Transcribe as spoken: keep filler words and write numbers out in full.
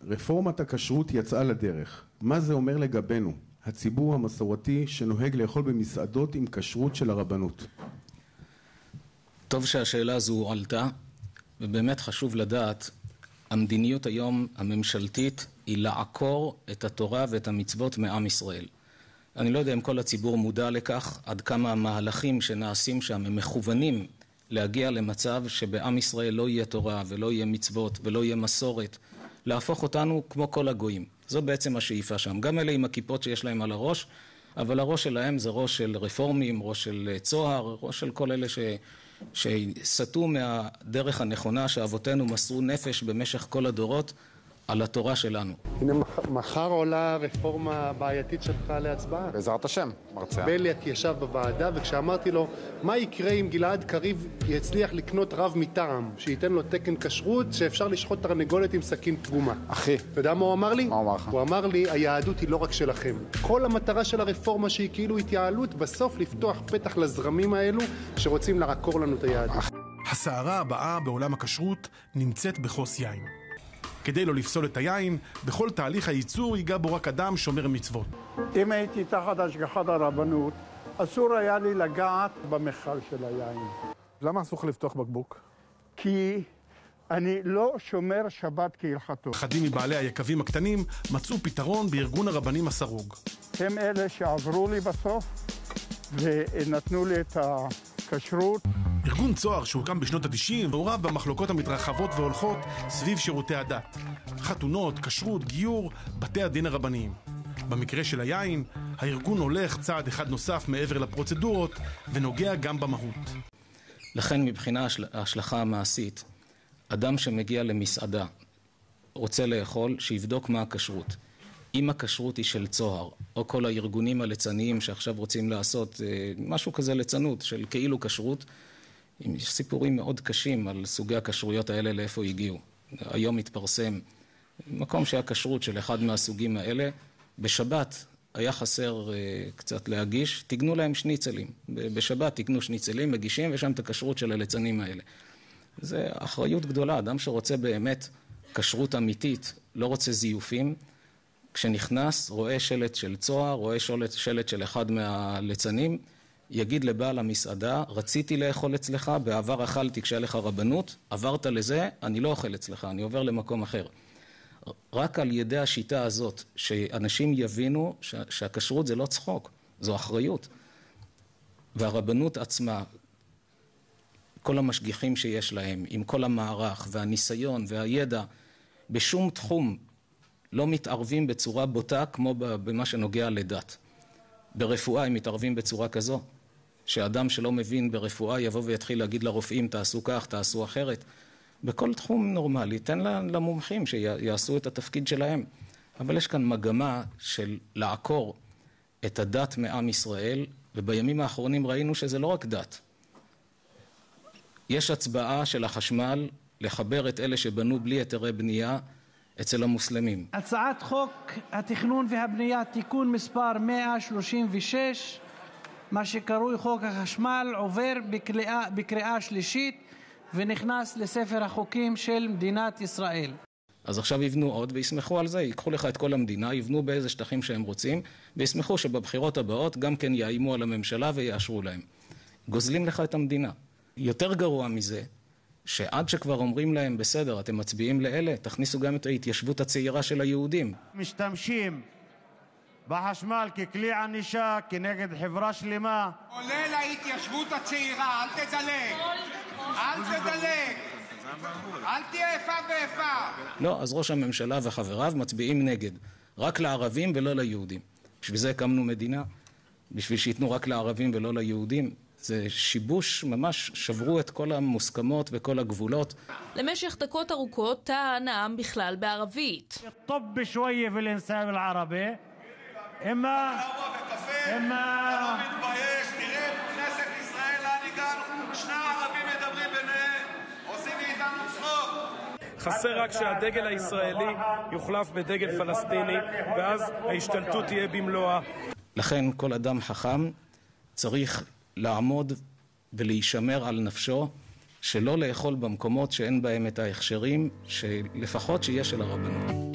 רפורמת הכשרות יצאה לדרך. מה זה אומר לגבינו, הציבור המסורתי שנוהג לאכול במסעדות עם כשרות של הרבנות? טוב שהשאלה הזו עלתה, ובאמת חשוב לדעת, המדיניות היום הממשלתית היא לעקור את התורה ואת המצוות מעם ישראל. אני לא יודע אם כל הציבור מודע לכך, עד כמה המהלכים שנעשים שם הם מכוונים להגיע למצב שבעם ישראל לא יהיה תורה ולא יהיה מצוות ולא יהיה מסורת, להפוך אותנו כמו כל הגויים. זו בעצם השאיפה שם. גם אלה עם הכיפות שיש להם על הראש, אבל הראש שלהם זה ראש של רפורמים, ראש של צוהר, ראש של כל אלה ש... שסטו מהדרך הנכונה שאבותינו מסרו נפש במשך כל הדורות על התורה שלנו. הנה מחר עולה רפורמה בעייתית שלך להצבעה. בעזרת השם, מרצה. בליאק ישב בוועדה, וכשאמרתי לו מה יקרה אם גלעד קריב יצליח לקנות רב מטעם, שייתן לו תקן כשרות שאפשר לשחוט תרנגולת עם סכין תרומה. אחי. אתה יודע מה הוא אמר לי? מה הוא אמר לך? הוא אמר לי, היהדות היא לא רק שלכם. כל המטרה של הרפורמה שהיא כאילו התייעלות, בסוף לפתוח פתח לזרמים האלו שרוצים לעקור לנו את היהדות. הסערה הבאה בעולם הכשרות נמצאת בחוס יין. כדי לא לפסול את היין, בכל תהליך הייצור ייגע בו רק אדם שומר מצוות. אם הייתי תחת השגחת הרבנות, אסור היה לי לגעת במכל של היין. למה אסור לך לפתוח בקבוק? כי אני לא שומר שבת כהלכתו. אחדים מבעלי היקבים הקטנים מצאו פתרון בארגון הרבנים הסרוג. הם אלה שעברו לי בסוף ונתנו לי את הכשרות. ארגון צוהר שהוקם בשנות ה-תשעים מעורב במחלוקות המתרחבות והולכות סביב שירותי הדת. חתונות, כשרות, גיור, בתי הדין הרבניים. במקרה של היין, הארגון הולך צעד אחד נוסף מעבר לפרוצדורות ונוגע גם במהות. לכן מבחינה ההשלכה המעשית, אדם שמגיע למסעדה רוצה לאכול, שיבדוק מה הכשרות. אם הכשרות היא של צוהר, או כל הארגונים הליצניים שעכשיו רוצים לעשות משהו כזה ליצנות של כאילו כשרות, יש סיפורים מאוד קשים על סוגי הכשרויות האלה, לאיפה הגיעו. היום מתפרסם מקום שהכשרות של אחד מהסוגים האלה, בשבת היה חסר קצת להגיש, תגנו להם שניצלים. בשבת תגנו שניצלים, מגישים, ושם את הכשרות של הליצנים האלה. זה אחריות גדולה, אדם שרוצה באמת כשרות אמיתית, לא רוצה זיופים, כשנכנס, רואה שלט של צוהר, רואה שלט, שלט של אחד מהליצנים, יגיד לבעל המסעדה, רציתי לאכול אצלך, בעבר אכלתי כשהיה לך רבנות, עברת לזה, אני לא אוכל אצלך, אני עובר למקום אחר. רק על ידי השיטה הזאת, שאנשים יבינו שהכשרות זה לא צחוק, זו אחריות. והרבנות עצמה, כל המשגיחים שיש להם, עם כל המערך והניסיון והידע, בשום תחום לא מתערבים בצורה בוטה כמו במה שנוגע לדת. ברפואה הם מתערבים בצורה כזו, שאדם שלא מבין ברפואה יבוא ויתחיל להגיד לרופאים תעשו כך, תעשו אחרת. בכל תחום נורמלי, תן למומחים שיעשו את התפקיד שלהם. אבל יש כאן מגמה של לעקור את הדת מעם ישראל, ובימים האחרונים ראינו שזה לא רק דת. יש הצבעה של החשמל לחבר את אלה שבנו בלי היתרי בנייה אצל המוסלמים. הצעת חוק התכנון והבנייה תיקון מספר מאה שלושים ושש, מה שקרוי חוק החשמל, עובר בקריאה, בקריאה שלישית ונכנס לספר החוקים של מדינת ישראל. אז עכשיו יבנו עוד ויסמכו על זה, ייקחו לך את כל המדינה, יבנו באיזה שטחים שהם רוצים, ויסמכו שבבחירות הבאות גם כן יאיימו על הממשלה ויאשרו להם. גוזלים לך את המדינה. יותר גרוע מזה, שעד שכבר אומרים להם בסדר, אתם מצביעים לאלה, תכניסו גם את ההתיישבות הצעירה של היהודים. משתמשים בחשמל ככלי ענישה כנגד חברה שלמה. עולה להתיישבות הצעירה, אל תדלג, אל תדלג, אל תהיה איפה ואיפה. לא, אז ראש הממשלה וחבריו מצביעים נגד, רק לערבים ולא ליהודים. בשביל זה הקמנו מדינה, בשביל שיתנו רק לערבים ולא ליהודים. זה שיבוש, ממש שברו את כל המוסכמות וכל הגבולות. למשך דקות ארוכות טען העם בכלל בערבית. טוב בשויה ולנסאב العربي. اما اما לא מתבייש, תראה כנסת ישראל לאן הגענו, שני ערבים מדברים ביניהם, עושים מאיתנו צחוק. חסר רק שהדגל הישראלי יוחלף בדגל פלסטיני, ואז ההשתלטות תהיה במלואה. לכן כל אדם חכם צריך לעמוד ולהישמר על נפשו, שלא לאכול במקומות שאין בהם את ההכשרים, שלפחות שיש של הרבנות.